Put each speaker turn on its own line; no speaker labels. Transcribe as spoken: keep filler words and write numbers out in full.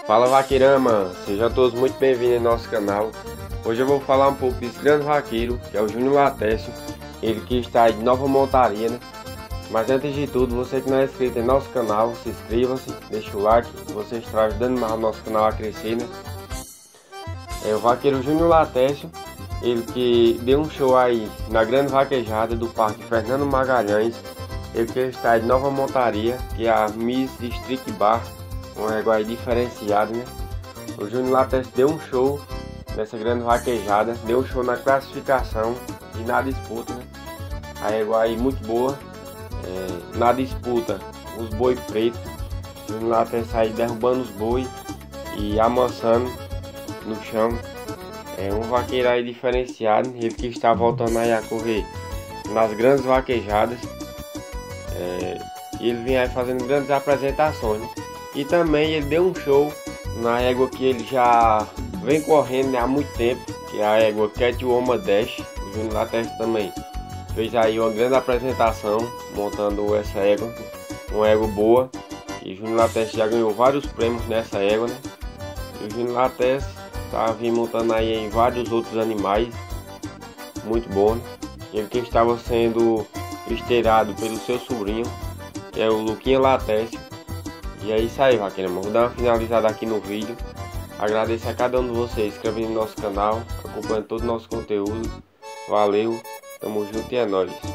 Fala vaqueirama, sejam todos muito bem-vindos ao nosso canal. Hoje eu vou falar um pouco desse grande vaqueiro, que é o Júnior Latécio, ele que está aí de nova montaria, né? Mas antes de tudo, você que não é inscrito em nosso canal, se inscreva-se, deixa o like, você está ajudando mais o nosso canal a crescer, né? É o vaqueiro Júnior Latécio, ele que deu um show aí na grande vaquejada do Parque Fernando Magalhães. Ele que está de nova montaria, que é a Miss District Bar, uma régua diferenciada, né? O Júnior Latécio deu um show nessa grande vaquejada, deu um show na classificação e na disputa, né? A régua aí muito boa, é, na disputa os boi pretos, o Júnior Latécio aí derrubando os boi e amassando no chão. É um vaqueiro aí diferenciado, ele que está voltando aí a correr nas grandes vaquejadas. É, ele vem aí fazendo grandes apresentações, né? E também ele deu um show na égua que ele já vem correndo, né, há muito tempo, que é a égua Catwoman Dash. O Júnior Latécio também fez aí uma grande apresentação montando essa égua, uma égua boa. E o Júnior Latécio já ganhou vários prêmios nessa égua, né? E o Júnior Latécio tá vindo montando aí em vários outros animais, muito bom, né? Ele que estava sendo esteirado pelo seu sobrinho, que é o Luquinha Latécio. E é isso aí, vaqueiro. Vou dar uma finalizada aqui no vídeo. Agradeço a cada um de vocês inscrevendo no nosso canal, acompanhando todo o nosso conteúdo. Valeu, tamo junto e é nóis.